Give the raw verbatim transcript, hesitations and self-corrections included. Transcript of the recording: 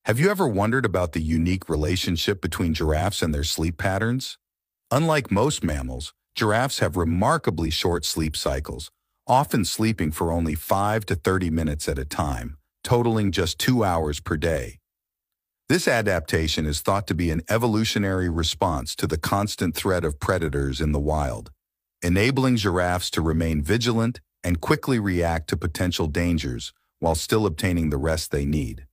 Have you ever wondered about the unique relationship between giraffes and their sleep patterns? Unlike most mammals, giraffes have remarkably short sleep cycles, often sleeping for only five to thirty minutes at a time, totaling just two hours per day. This adaptation is thought to be an evolutionary response to the constant threat of predators in the wild, enabling giraffes to remain vigilant and quickly react to potential dangers while still obtaining the rest they need.